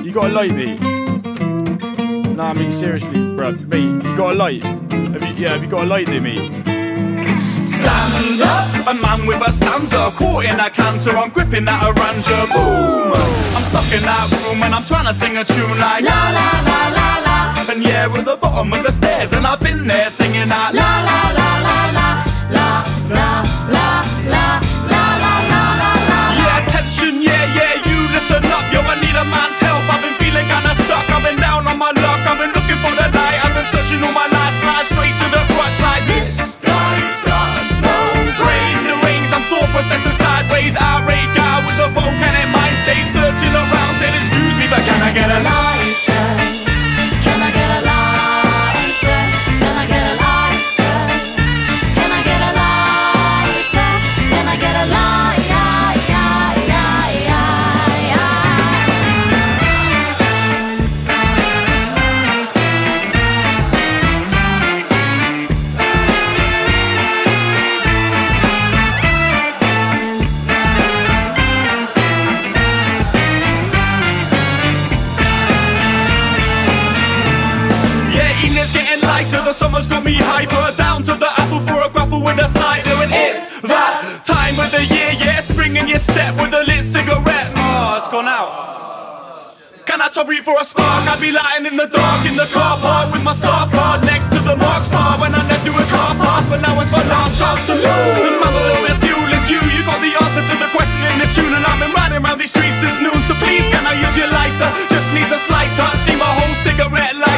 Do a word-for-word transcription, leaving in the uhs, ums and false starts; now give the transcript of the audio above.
you got a light, mate? Nah, mate, seriously, bruv. Mate, you got a light? Have you, yeah, have you got a light there, mate? Stand up, a man with a stanza, caught in a cancer, I'm gripping that arranger. Boom! I'm stuck in that room and I'm trying to sing a tune like la la la la la. And yeah, we're at the bottom of the stairs and I've been there singing that la la la la la la la la la la la la la la. Yeah, attention, yeah, yeah, you listen up, yo, I need a man's help. I've been feeling kinda stuck, I've been down on my luck, I've been looking for the light, I've been searching all my life, slide straight to the crutch like this. Processing sideways, irate guy with a volcanic mind state, searching around, saying excuse me, but can I get a lighter? Can I get a lighter? Can I get a lighter? Can I get a lighter? Can I get a lighter? The summer's got me hyper, down to the apple for a grapple with a cider. And it's that time of the year, yeah, spring in your step with a lit cigarette. Oh, it's gone out. Can I trouble you for a spark? I'd be lying in the dark in the car park with my star card next to the mark star when I left you a car pass, but now it's my last chance to lose. And I'm a little bit fueless, you, you got the answer to the question in this tune, and I've been riding around these streets since noon. So please, can I use your lighter? Just needs a slight touch, see my whole cigarette light.